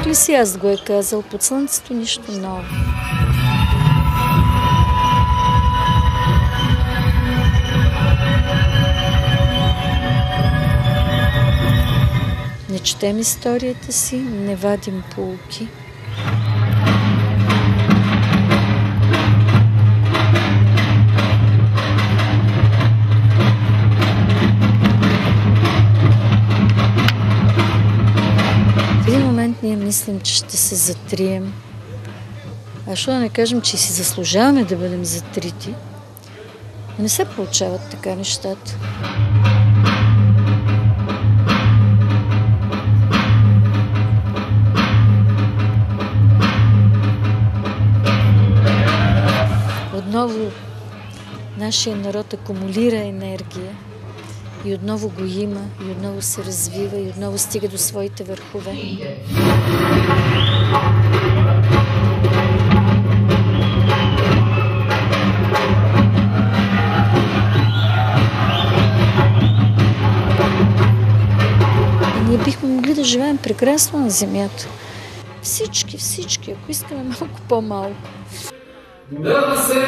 Еклесиаст го е казал: под слънцето нищо ново. Не четем историята си, не вадим поуки. В един момент ние мислим, че ще се затрием. А що да не кажем, че си заслужаваме да бъдем затрити? Но не се получават така нещата. Отново нашия народ акумулира енергия и отново го има, и отново се развива, и отново стига до своите върхове. И ние бихме могли да живеем прекрасно на земята. Всички, ако искаме малко по-малко. Да се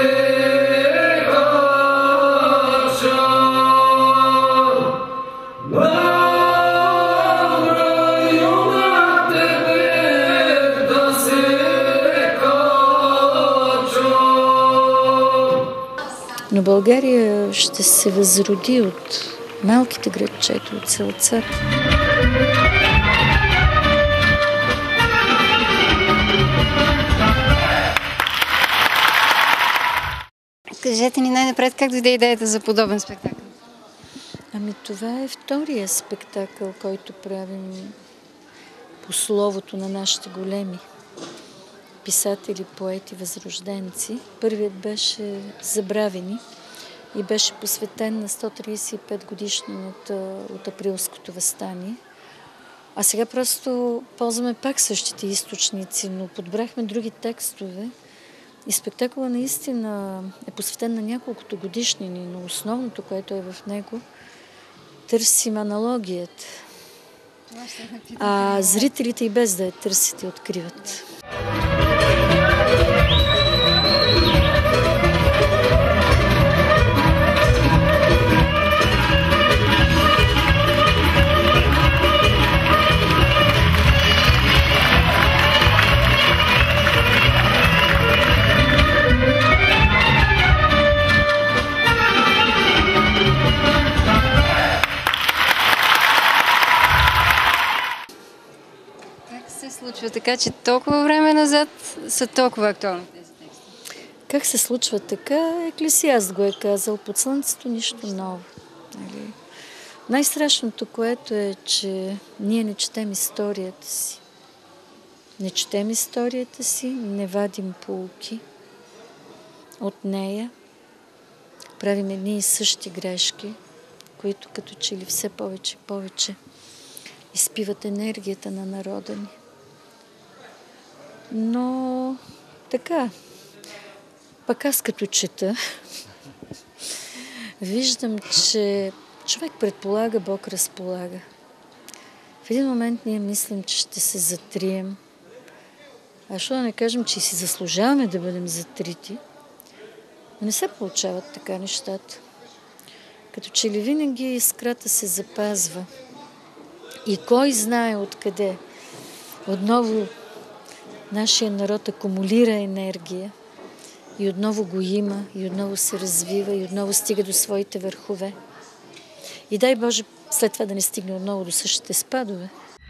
кача на района тебе, да се кача. Но България ще се възроди от малките градчета, от селцата. Кажете ни най-напред как дойде идеята за подобен спектакъл? Ами това е втория спектакъл, който правим по словото на нашите големи писатели, поети, възрожденци. Първият беше Забравени и беше посветен на 135 годишнината от Априлското въстание. А сега просто ползваме пак същите източници, но подбрахме други текстове. И спектакъла наистина е посветен на няколкото годишнини, но основното, което е в него, търсим аналогията. А зрителите и без да я търсят и откриват. Случва така, че толкова време назад са толкова актуални тези текстове? Как се случва така? Еклесиаст го е казал: под слънцето нищо ново. Най-страшното, което е, че ние не четем историята си. Не четем историята си, не вадим поуки от нея. Правим едни и същи грешки, които като че ли все повече и повече изпиват енергията на народа ни. Но така, пък аз като чета, виждам, че човек предполага, Бог разполага. В един момент ние мислим, че ще се затрием. А що да не кажем, че си заслужаваме да бъдем затрити? Но не се получават така нещата. Като че ли винаги искрата се запазва. И кой знае откъде. Отново нашия народ акумулира енергия и отново го има, и отново се развива, и отново стига до своите върхове. И дай Боже след това да не стигне отново до същите спадове.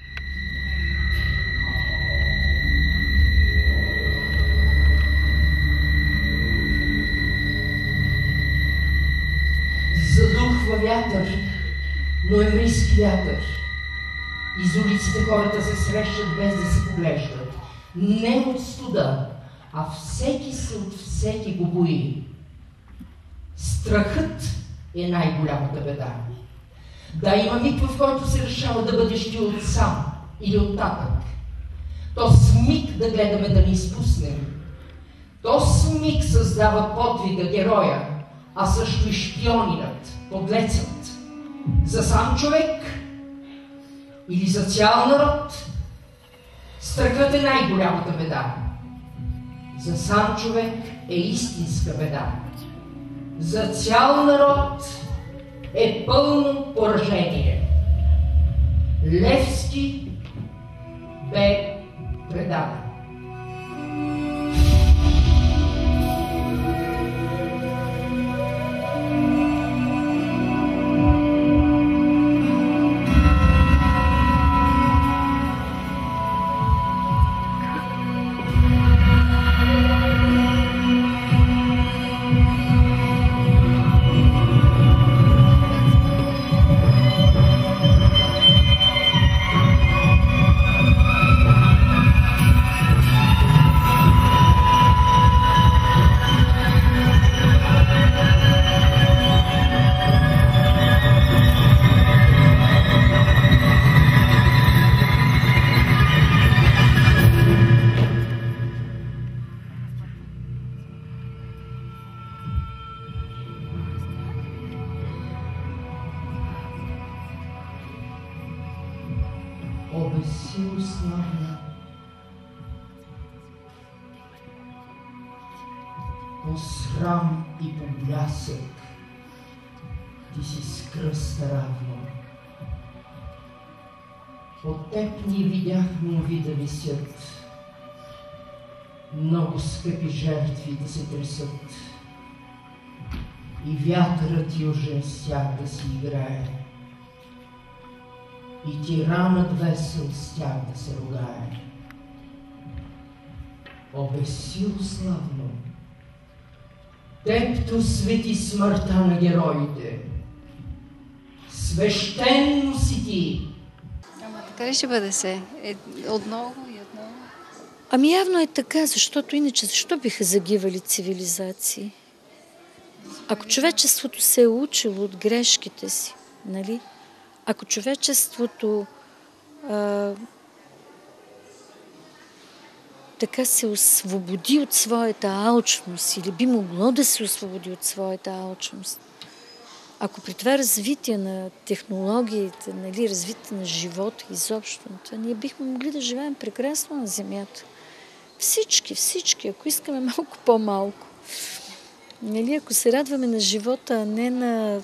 Задухва вятър, ноемврийски вятър. Из улиците хората се срещат без да се поглеждат. Не от студа, а всеки се от всеки го бои. Страхът е най-голямата беда. Да, има миг, в който се решава да бъдеш ти от сам или от татък. То с миг да гледаме да ни изпуснем. То с миг създава подвига героя, а също и шпионинът, подлецът. За сам човек или за цял народ, Страхът е най-голямата беда. За сам човек е истинска беда. За цял народ е пълно поражение. Левски бе предаден. Обесил славна, по срам и по блясък, ти си с кръста равно. От теб ни видяхме ови да висят, много скъпи жертви да се тресат, и вятърът южен с тях да си играе, и тиранът весел с тях да се ругае. Обесил славно, тебто свети смъртта на героите, свещено си ти. Ама така ли ще бъде се? Отново и отново? Ами явно е така, защото иначе защо биха загивали цивилизации? Ако човечеството се е учило от грешките си, нали? Ако човечеството така се освободи от своята алчност или би могло да се освободи от своята алчност, ако при това развитие на технологиите, нали, развитие на живота изобщо, ние бихме могли да живеем прекрасно на Земята. Всички, ако искаме малко по-малко. Нали, ако се радваме на живота, а не на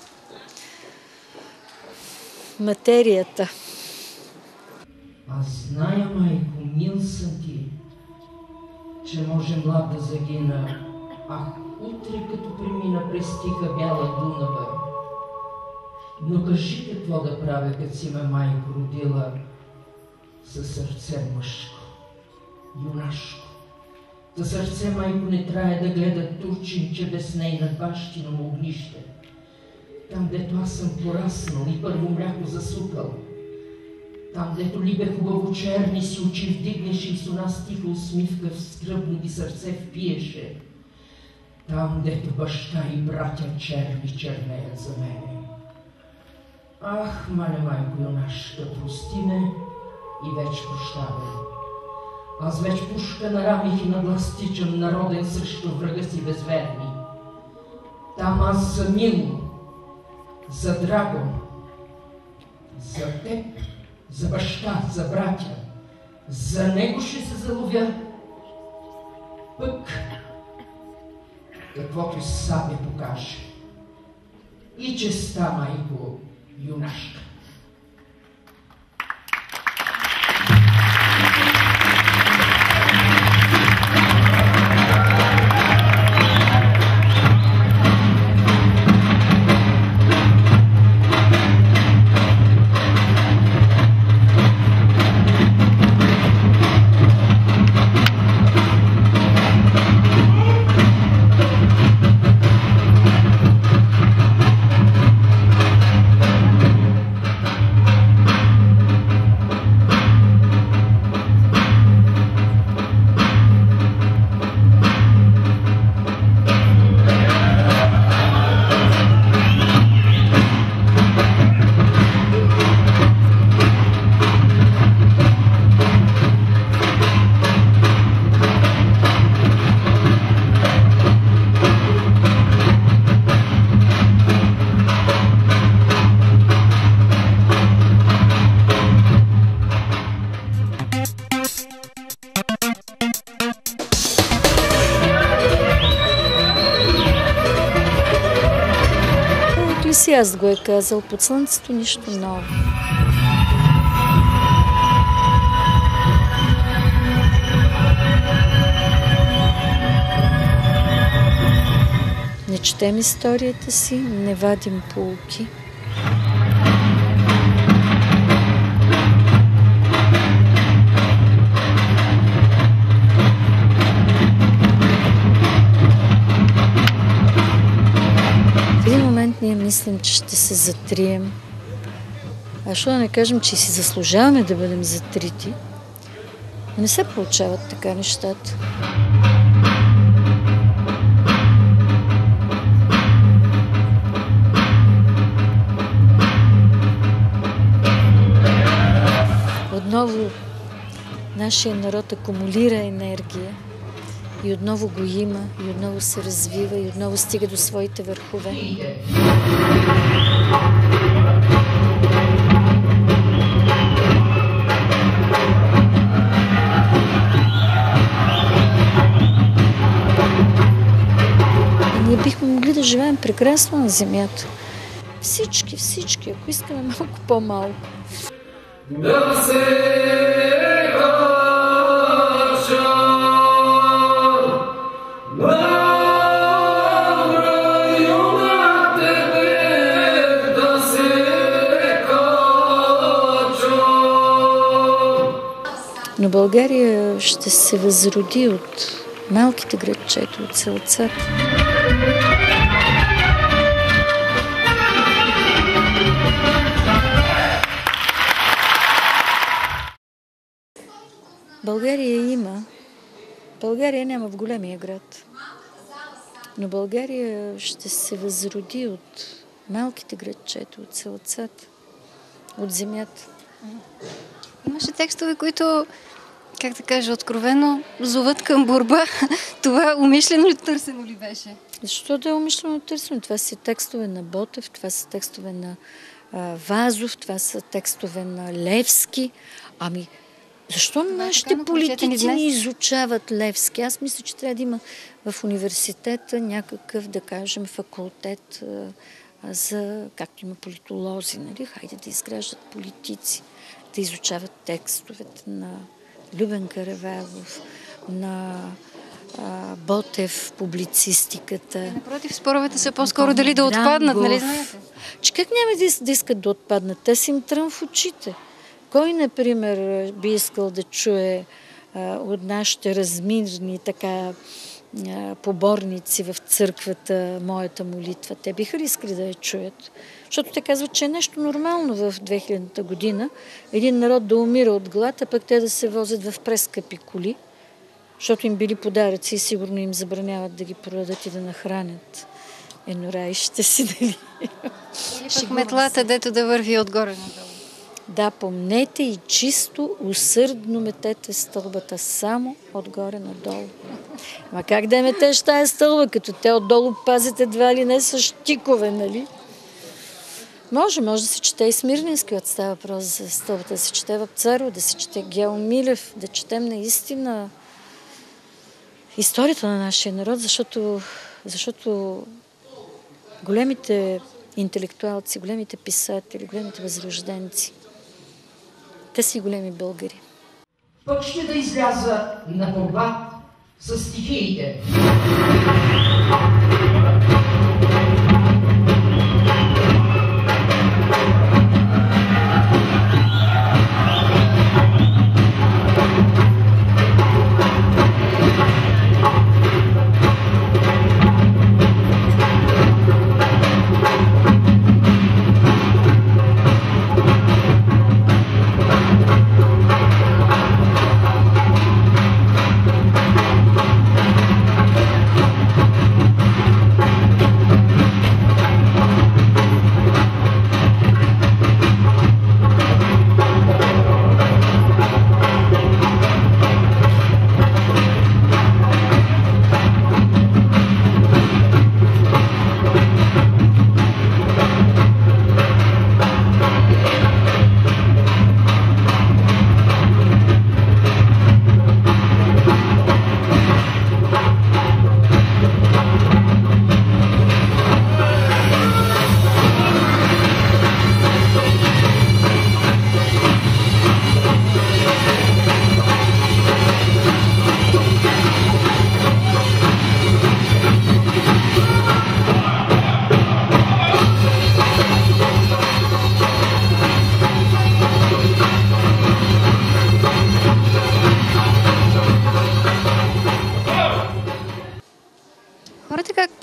материята. Аз зная, майко, мил съм ти, че може млад да загина, ах, утре като премина през тиха бяла Дунава. Но кажи какво да правя, като си ме майко родила със сърце мъжко, юнашко. За сърце, майко, не трябва да гледа турчинче без нейна бащино огнище. Там, дето аз съм пораснал и първо мляко засукал. Там, дето либе хубаво черни си очи вдигнеше и с она стиха усмивка в скръбно ги сърце впиеше. Там, дето баща и братя черни чернеят за мене. Ах, маля, майко юнашка, прости ме и вече прощавай. Аз вече пушка нарамих и надластичам народен срещу врага си безверни. Там аз за мило, за драго, за теб, за баща, за братя, за него ще се заловя. Пък, каквото сабя покаже. И честа, майко, юнашка. Триаст го е казал, под слънцето нищо ново. Не четем историята си, не вадим поуки. В един момент ние мислим, че ще се затрием. А що да не кажем, че си заслужаваме да бъдем затрити? Но не се получават така нещата. Отново нашия народ акумулира енергия и отново го има, и отново се развива, и отново стига до своите върхове. И ние бихме могли да живеем прекрасно на земята. Всички, ако искаме малко по-малко. Да се кача на района тебе, да се кача. Но България ще се възроди от малките градчета, от селцата. България има. България няма в големия град. Но България ще се възроди от малките градчета, от селцата, от земята. Имаше текстове, които, как да кажа, откровено зоват към борба. Това умишлено ли търсено ли беше? Защо да е умишлено търсено? Това са текстове на Ботев, това са текстове на Вазов, това са текстове на Левски. Ами, защо нашите политици ни изучават Левски? Аз мисля, че трябва да има в университета някакъв, да кажем, факултет за, както има политолози, нали? Хайде да изграждат политици, да изучават текстовете на Любен Каравелов, на Ботев, публицистиката. Напротив, споровете са по-скоро дали да отпаднат, нали знаете? Че как няма да искат да отпаднат? Те си им трън в очите. Кой, например, би искал да чуе от нашите размирни така поборници в църквата моята молитва? Те биха ли искали да я чуят? Защото те казват, че е нещо нормално в 2000-та година един народ да умира от глад, а пък те да се возят в прескъпи коли, защото им били подаръци и сигурно им забраняват да ги продадат и да нахранят енораищите си. Дали? Или пък метлата, дето да върви отгоре надолу. Да, помнете и чисто, усърдно метете стълбата само отгоре надолу. Ма как да метеш тая стълба, като те отдолу пазят едва ли не са щикове, нали? Може да се чете и Смирненски, от става въпрос за стълбата, да се чете Вапцаров, да се чете Гео Милев, да четем наистина историята на нашия народ, защото големите интелектуалци, големите писатели, големите възрожденци, те си големи българи. Пък ще да изляза на борба с стихиите.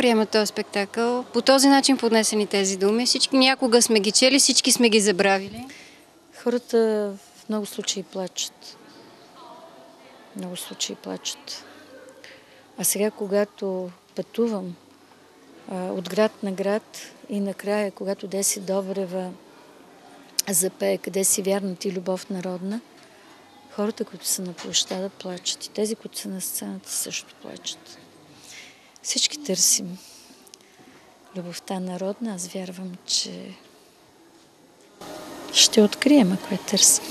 приемат този спектакъл? По този начин поднесени тези думи? Всички някога сме ги чели, всички сме ги забравили? Хората в много случаи плачат. Много случаи плачат. А сега, когато пътувам от град на град и накрая, когато Деси Добрева запее "Къде си вярна ти, любов народна", хората, които са на площада, плачат. И тези, които са на сцената, също плачат. Всички търсим любовта народна. Аз вярвам, че ще открием, ако я търсим.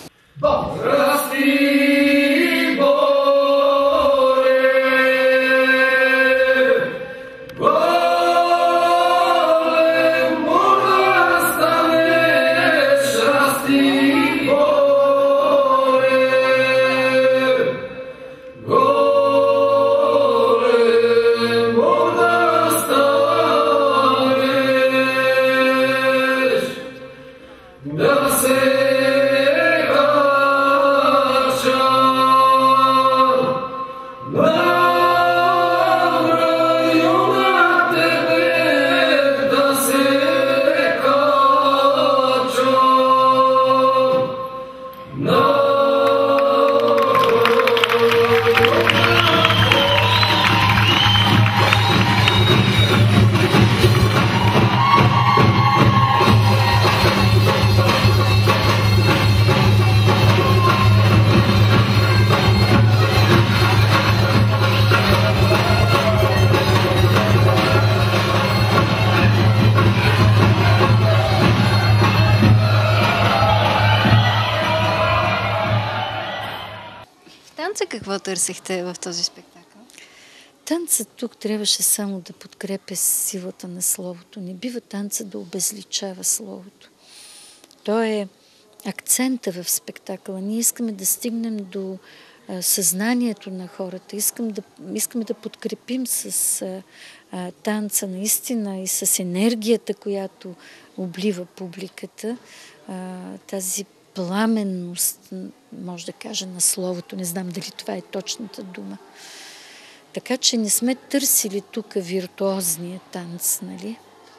Какво търсихте в този спектакъл? Танцът тук трябваше само да подкрепя силата на словото. Не бива танцът да обезличава словото. То е акцента в спектакъла. Ние искаме да стигнем до съзнанието на хората. Искаме да подкрепим с танца наистина и с енергията, която облива публиката. Тази пламенност, може да кажа, на словото. Не знам дали това е точната дума. Така че не сме търсили тук виртуозния танц, нали?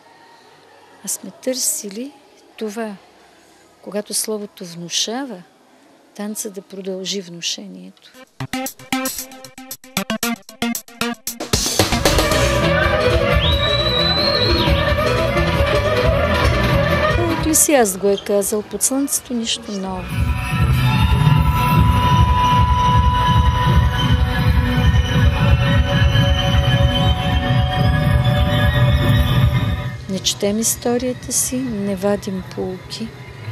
А сме търсили това. Когато словото внушава, танца да продължи внушението. Еклесиаст го е казал: под слънцето нищо ново. Не четем историята си, не вадим поуки.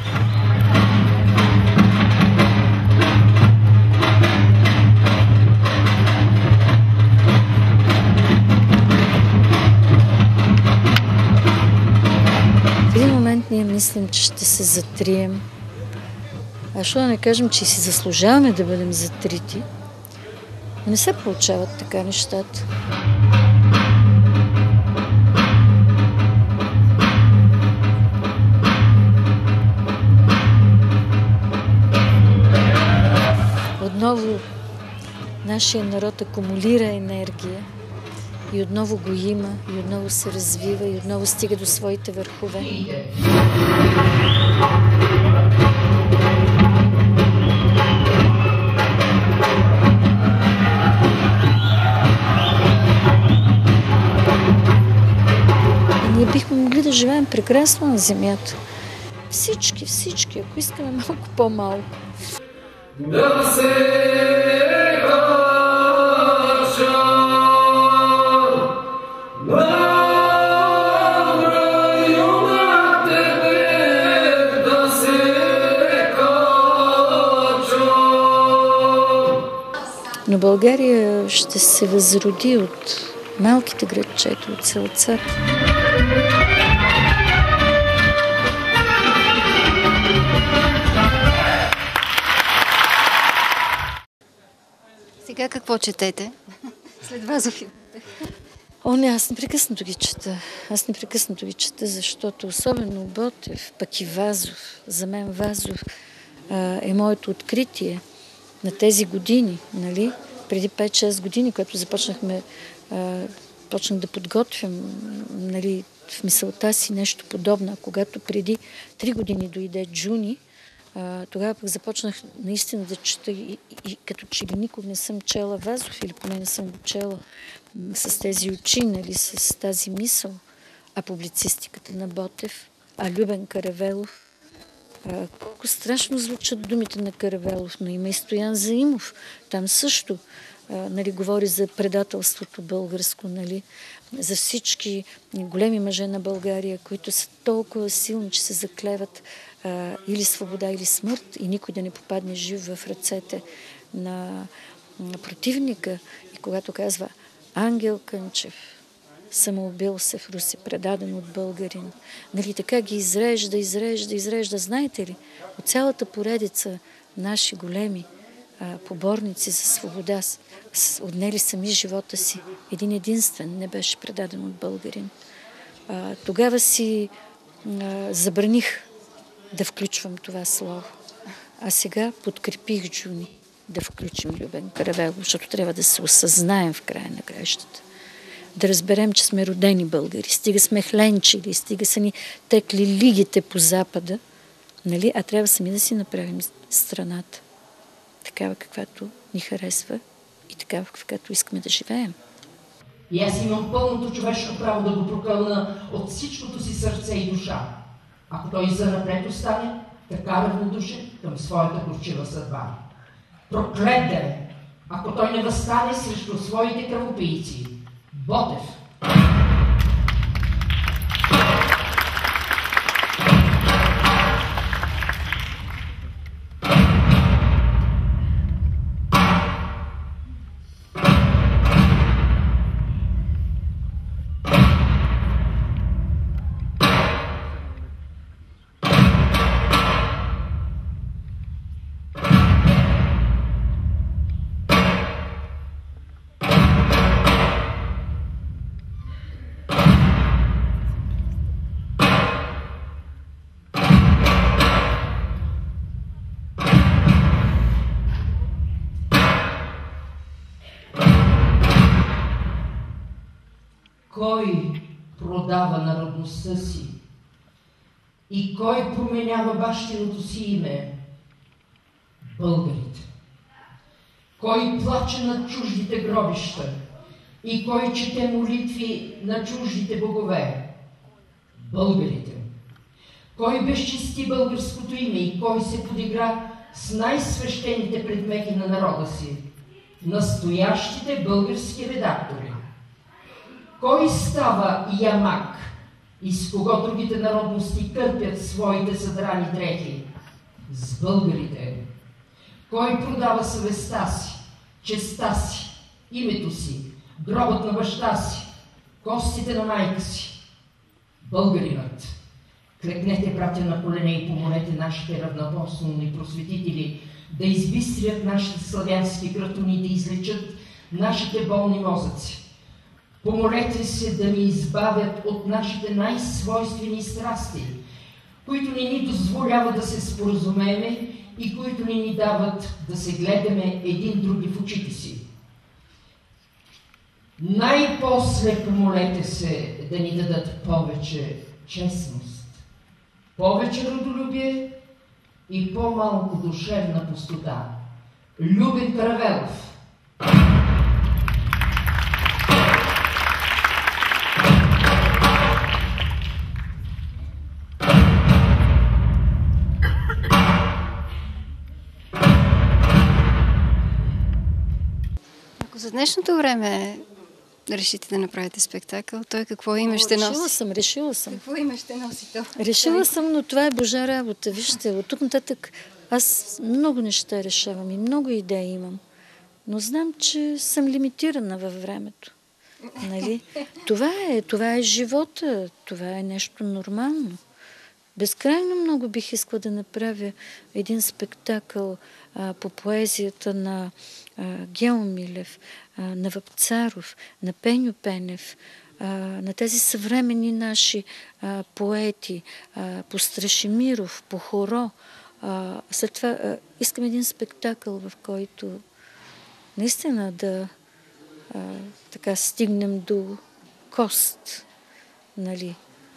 В един момент ние мислим, че ще се затрием. А що да не кажем, че си заслужаваме да бъдем затрити? Но не се получават така нещата. Отново нашия народ акумулира енергия и отново го има, и отново се развива, и отново стига до своите върхове. И ние бихме могли да живеем прекрасно на земята. Всички, ако искаме малко по-малко. Да се кача на района тебе, да се кача. Но България ще се възроди от малките градчета, от селцата. Сега какво четете? След Вазов. Не, аз непрекъснато ги чета. Защото особено Ботев, пък и Вазов, за мен Вазов е моето откритие на тези години, нали? Преди 5-6 години, когато започнахме започнах да подготвям, нали, в мисълта си нещо подобно. Когато преди 3 години дойде Джуни, тогава пък започнах наистина да чета и като че ли никога не съм чела Вазов, или поне не съм го чела с тези очи, нали, с тази мисъл. А публицистиката на Ботев, а Любен Каравелов. Колко страшно звучат думите на Каравелов, но има и Стоян Заимов. Там също нали, говори за предателството българско, нали, за всички големи мъже на България, които са толкова силни, че се заклеват или свобода, или смърт, и никой да не попадне жив в ръцете на противника. И когато казва Ангел Кънчев, самоубил се в Руси, предаден от българин. Нали, така ги изрежда. Знаете ли, от цялата поредица наши големи поборници за свобода, отнели сами живота си. Един единствен не беше предаден от българин. Тогава си забраних да включвам това слово. А сега подкрепих Джуни да включим Любен Каравелов, защото трябва да се осъзнаем в края на краищата. Да разберем, че сме родени българи. Стига сме хленчили, стига са ни текли лигите по Запада, нали? А трябва сами да си направим страната такава, каквато ни харесва и такава, в каквато искаме да живеем. И аз имам пълното човешко право да го прокълна от всичкото си сърце и душа, ако той занапред остане така равнодушен към своята горчива съдба. Проклет да е, ако той не възстане срещу своите кръвопийци. Ботев. Кой продава народността си и кой променява бащиното си име? Българите. Кой плаче над чуждите гробища и кой чете молитви на чуждите богове? Българите. Кой безчисти българското име и кой се подигра с най-свещените предмети на народа си? Настоящите български редактори. Кой става ямак и с кого другите народности кърпят своите съдрани дрехи? С българите. Кой продава съвестта си, честта си, името си, гробът на баща си, костите на майка си? Българинът. Клекнете, братя, на колене и помолете нашите равнопословни просветители да избистрят нашите славянски гратуни, да излечат нашите болни мозъци. Помолете се да ни избавят от нашите най-свойствени страсти, които не ни дозволяват да се споразумеме и които не ни дават да се гледаме един други в очите си. Най-после помолете се да ни дадат повече честност, повече родолюбие и по-малко душевна пустота. Любен Каравелов. За днешното време решите да направите спектакъл, той какво име ще носи? Решила съм. Какво име ще носи то? Решила съм, но това е Божа работа. Вижте, от тук нататък аз много неща решавам и много идеи имам. Но знам, че съм лимитирана във времето. Нали? Това е живота. Това е нещо нормално. Безкрайно много бих искала да направя един спектакъл по поезията на Гео Милев, на Вапцаров, на Пеньо Пенев, на тези съвременни наши поети, по Страшимиров, по Хоро. След това искам един спектакъл, в който наистина да така стигнем до кост. Нали?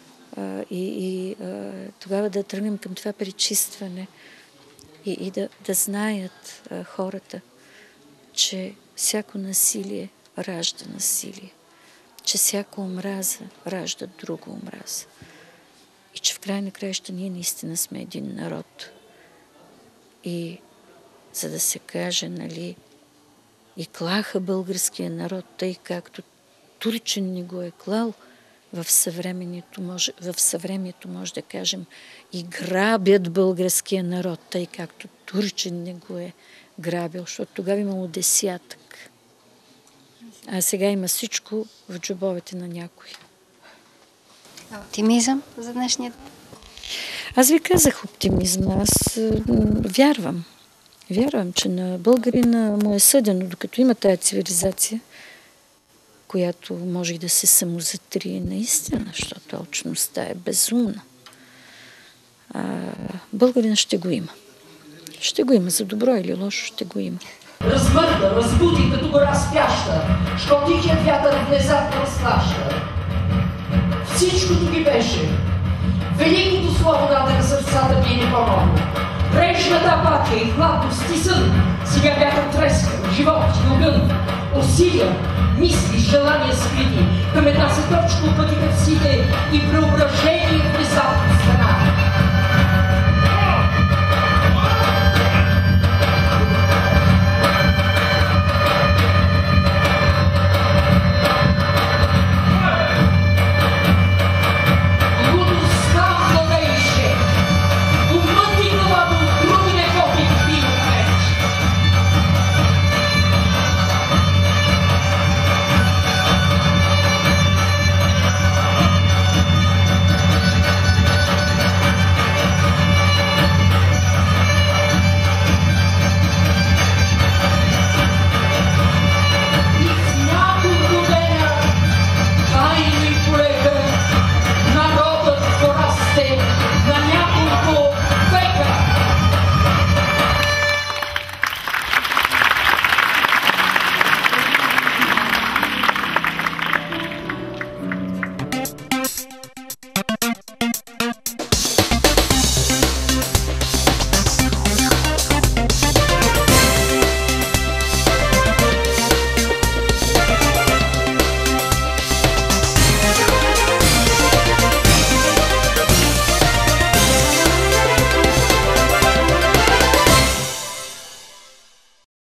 Тогава да тръгнем към това пречистване и да знаят хората, че всяко насилие ражда насилие, че всяко омраза ражда друга омраза и че в край на краища ние наистина сме един народ. И за да се каже, нали, и клаха българския народ, тъй както турчин ни го е клал, в съвремието може да кажем и грабят българския народ, тъй както турчин не го е грабил, защото тогава имало десятък. А сега има всичко в джобовете на някой. Оптимизъм за днешния? Аз ви казах оптимизъм. Аз вярвам. Вярвам, че на българина му е съдено, докато има тая цивилизация, която може и да се самозатрие наистина, защото алчността е безумна. Българина ще го има. Ще го има, за добро или лошо ще го има. Размърда, разбуди като гора спяща, що тихият вятър внезапно разплаща. Всичкото ги беше. Великото слово даде на сърцата бие по-много. Прежната апатия и хладност и сън сега бяха трескан, живот и огън. Усилия, мисли, желания скрити към една се точка опътиха всите и преображение внезапно